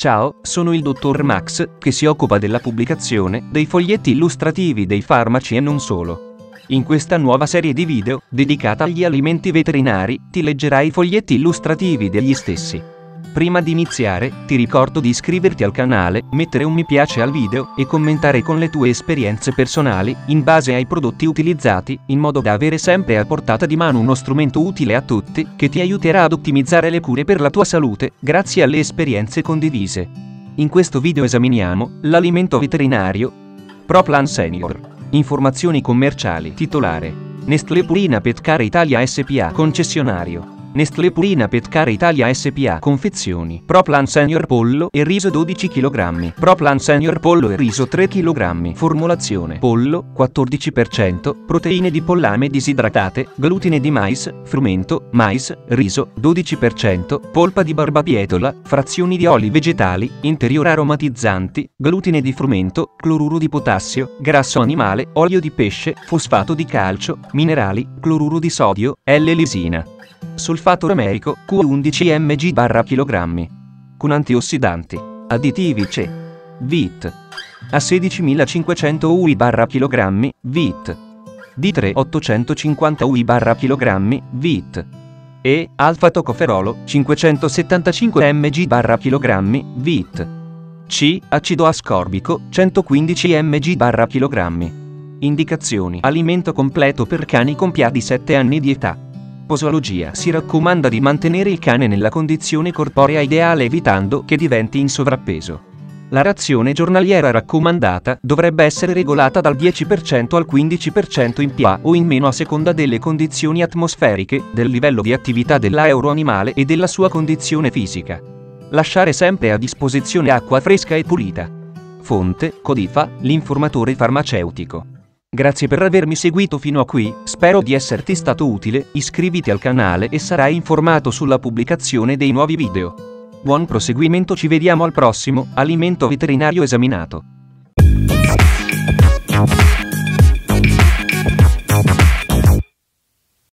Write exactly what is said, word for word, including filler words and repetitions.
Ciao, sono il dottor Max, che si occupa della pubblicazione dei foglietti illustrativi dei farmaci e non solo. In questa nuova serie di video, dedicata agli alimenti veterinari, ti leggerai i foglietti illustrativi degli stessi. Prima di iniziare, ti ricordo di iscriverti al canale, mettere un mi piace al video e commentare con le tue esperienze personali, in base ai prodotti utilizzati, in modo da avere sempre a portata di mano uno strumento utile a tutti, che ti aiuterà ad ottimizzare le cure per la tua salute, grazie alle esperienze condivise. In questo video esaminiamo l'alimento veterinario Pro-Plan Senior. Informazioni commerciali. Titolare: Nestlé Purina Petcare Italia S P A. Concessionario: Nestlé Purina Petcare Italia S P A. Confezioni: Pro-Plan Senior pollo e riso dodici chilogrammi, Pro-Plan Senior pollo e riso tre chilogrammi. Formulazione: pollo quattordici per cento, proteine di pollame disidratate, glutine di mais, frumento, mais, riso dodici per cento, polpa di barbabietola, frazioni di oli vegetali, interior aromatizzanti, glutine di frumento, cloruro di potassio, grasso animale, olio di pesce, fosfato di calcio, minerali, cloruro di sodio, L-lisina. Solfato romerico Q undici millimetri per chilogrammi. Con antiossidanti. Additivi C. V I T. A sedicimilacinquecento U I per chilogrammi, V I T. D tre ottocentocinquanta U I per chilogrammi, V I T. E. Alfa-tocoferolo cinquecentosettantacinque millimetri per chilogrammi, V I T. C. Acido ascorbico centoquindici millimetri per chilogrammi. Indicazioni: alimento completo per cani con più di sette anni di età. Posologia: si raccomanda di mantenere il cane nella condizione corporea ideale evitando che diventi in sovrappeso. La razione giornaliera raccomandata dovrebbe essere regolata dal dieci per cento al quindici per cento in più o in meno a seconda delle condizioni atmosferiche, del livello di attività dell'aero animale e della sua condizione fisica. Lasciare sempre a disposizione acqua fresca e pulita. Fonte: Codifa, l'informatore farmaceutico. Grazie per avermi seguito fino a qui, spero di esserti stato utile, iscriviti al canale e sarai informato sulla pubblicazione dei nuovi video. Buon proseguimento, ci vediamo al prossimo alimento veterinario esaminato.